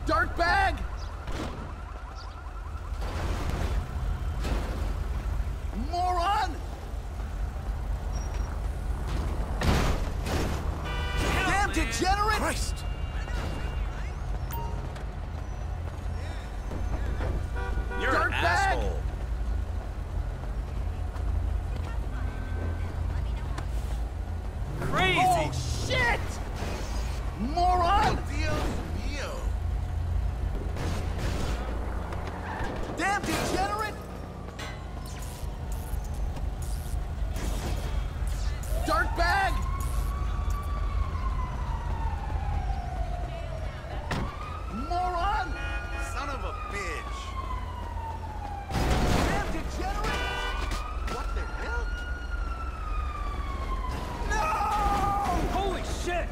Dirt bag! Moron! Damn degenerate! Christ! You're Dirt an bag! asshole. Crazy! Oh, shit! Moron! Dios mío! Damn degenerate! Dirt bag! Moron! Son of a bitch! Damn degenerate! What the hell? No! Holy shit!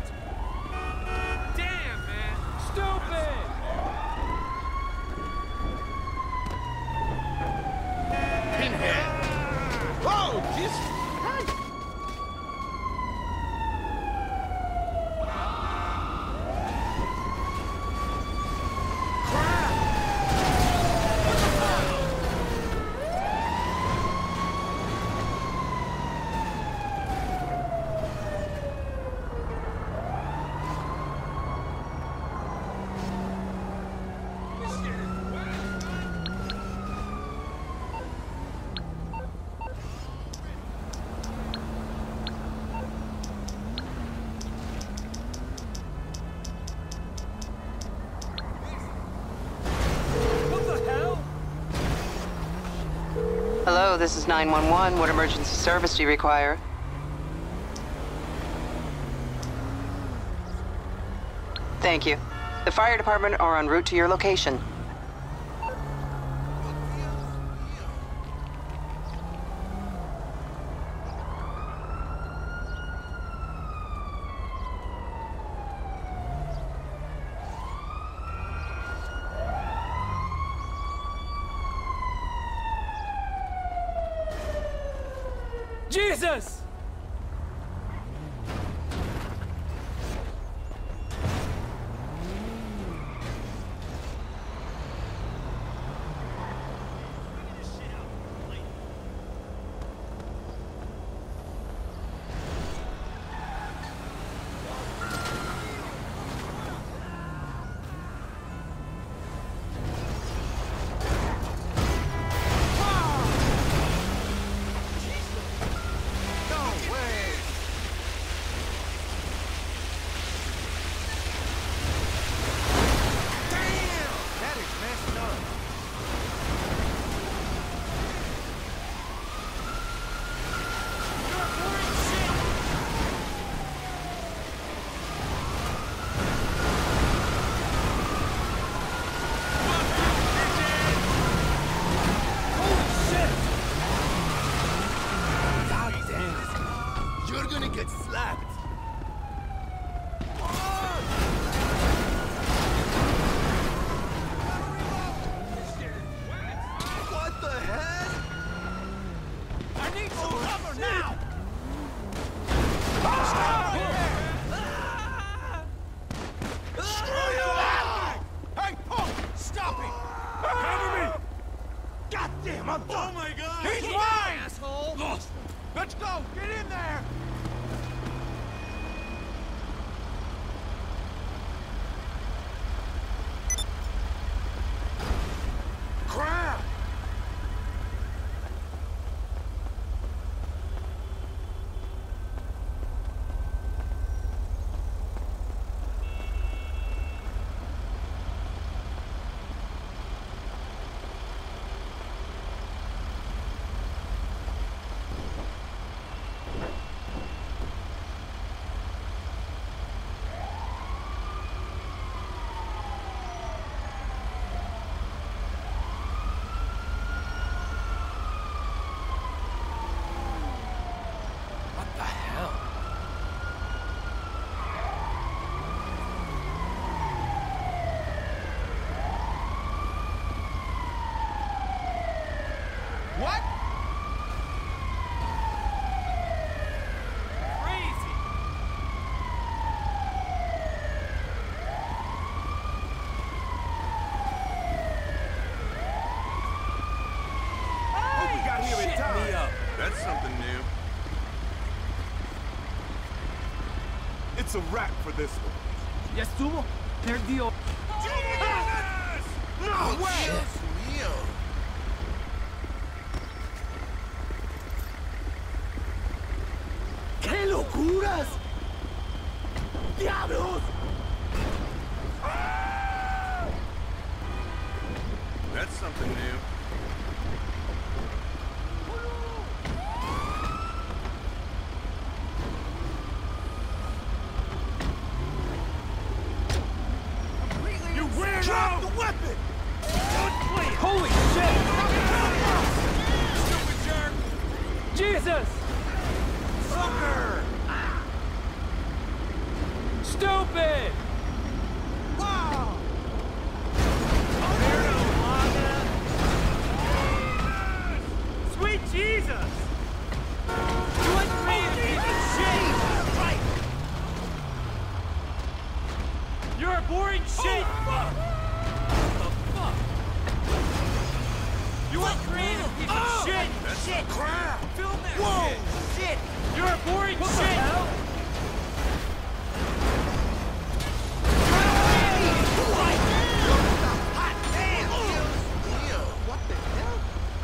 Damn, man! Stupid! Pinhead! Oh, Jesus Christ! What the hell? Hello, this is 911. What emergency service do you require? Thank you. The fire department are en route to your location. Jesus! No way! Damn! That is messed up. God damn! You're gonna get slapped. What the heck? I need some cover now! Screw you up! Hey, Punk! Stop it! Cover me! God damn, I'm done. Oh my god! He's mine! Asshole! Lost! Let's go! Get in there! Crap! It's a wrap for this one. Ya estuvo. Perdió. No way! Dios mío. ¡Qué locuras! ¡Diablos! That's something new. You weirdo! Drop the weapon! Holy shit! Stupid jerk! Jesus! Sucker! Stupid! Wow! Sweet Jesus! You went crazy, piece of shit! Right! You're a boring shit! What the fuck? You went crazy, piece of shit! That's Shit! crap! Film that Whoa! shit! You're a boring shit! What the hell?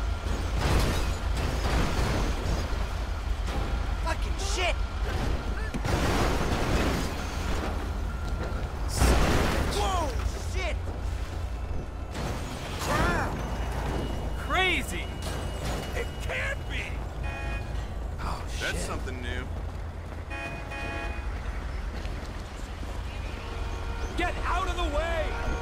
Fucking shit! Whoa! Shit! Crap! Crazy! It can't be! Oh, shit. That's something new. Get out of the way!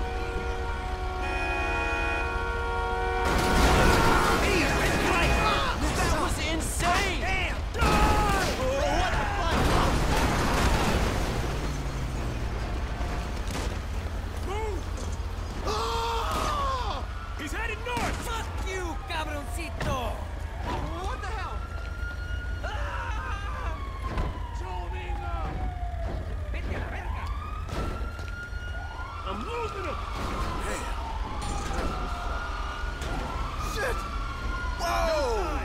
That was insane! Damn! He's headed north! Fuck you, cabroncito! What the hell? Vete a la verga! I'm losing him! Shit! Whoa!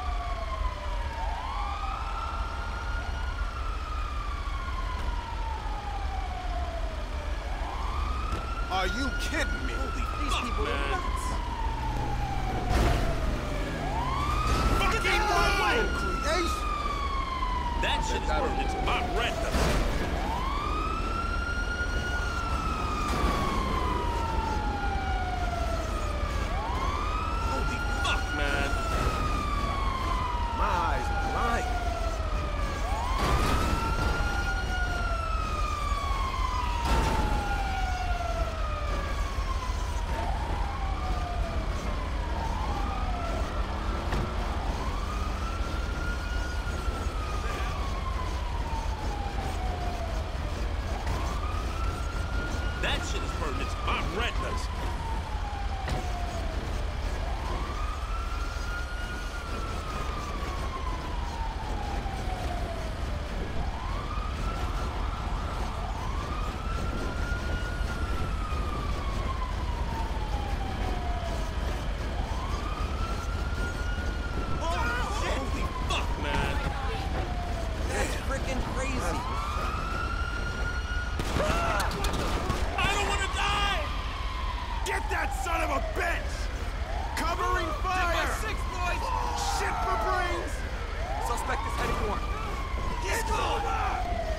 Are you kidding me? These people are nuts. Fucking way! Creation! That shit is worth its hot red. Holy fuck, man! My eyes are blind. That shit is burning its hot retinas. Holy fuck, man! That's freaking crazy. I don't want to die! Get that son of a bitch! Covering fire! Six, boys! Shit for brains! Suspect is heading north. Get over!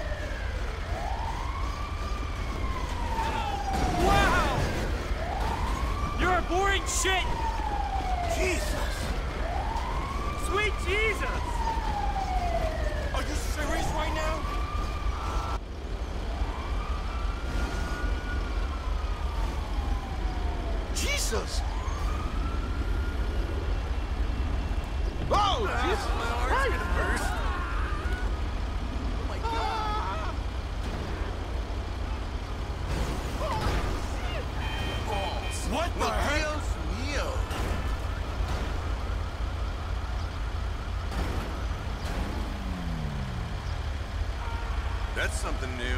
Wow! You're a boring shit! Jesus! Sweet Jesus! Are you serious right now? Jesus! Oh, Jesus! My heart's gonna burst. Oh my god. What the heck? Dios mío. That's something new.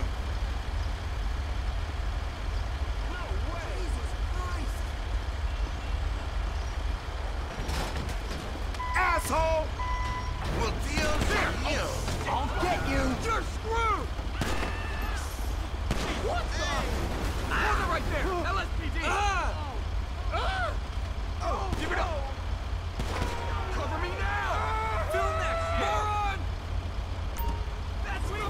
Asshole! Well, Dios mío. I'll get you! You're screwed! right there! LSPD! Give it up! Cover me now! Film that shit! Moron! That's what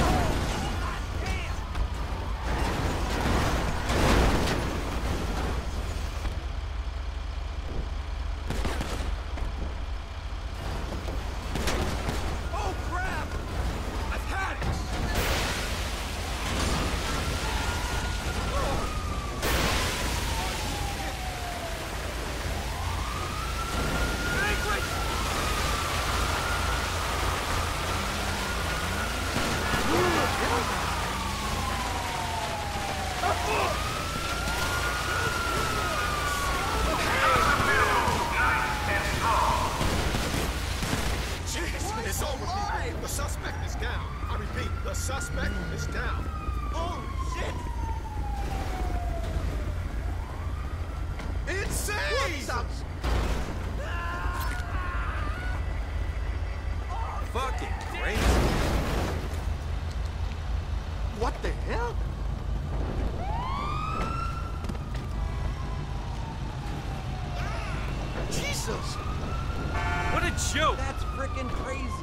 Oh, crap! I've had it! Jeez, it's over, people. The suspect is down. I repeat, the suspect is down. Oh, shit! Insane! Fucking crazy! What the hell? Jesus! What a joke! That's freaking crazy!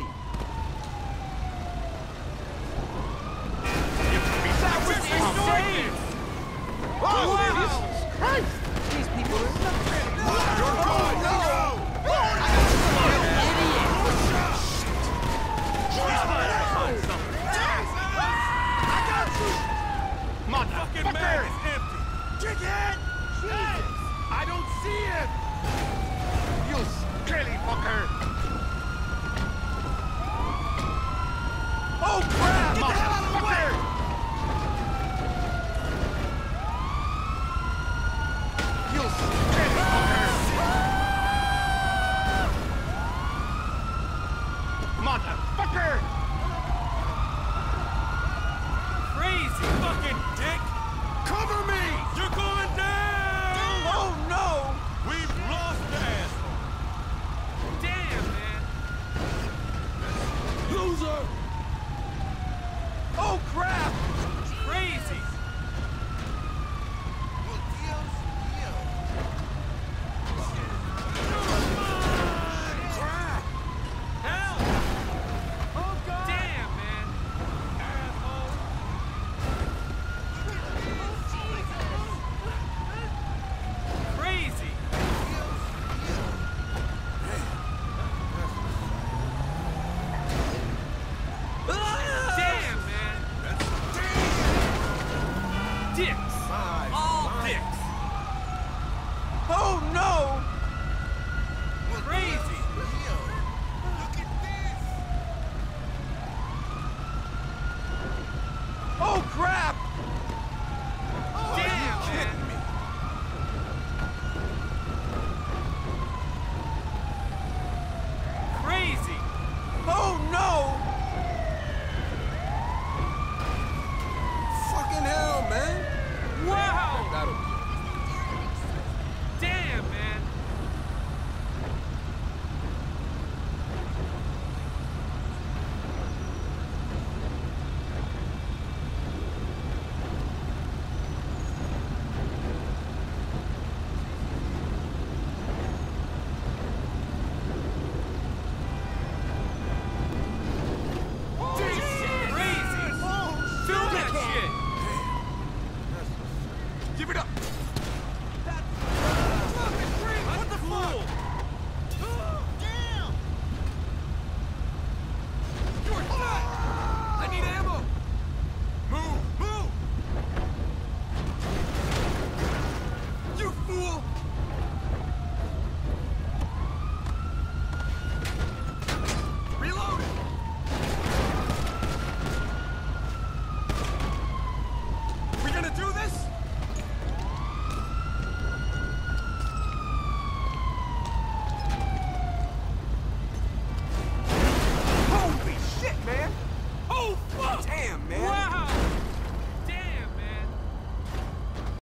That was insane! Oh, Wow. Jesus Christ! These people are nuts! You're good! No! Fucking man is empty! Dickhead! Jesus! I don't see him! You skelly fucker! Oh, crap! Get the hell out of the way! You skelly fucker! Motherfucker! Crazy fucking dick! Cover me! You're going down! Oh, no! We've lost the asshole! Damn, man! Loser! Oh, crap! Crazy! Crap! Help! Oh, God! Damn, man! Asshole! Crazy! Damn, man! Dicks! All dicks! Oh, no! Crazy! Oh, crap! Damn, man! Crazy! Oh, no! Fucking hell, man! Wow! That'll Damn, man! Crazy! Film that shit! Give it up!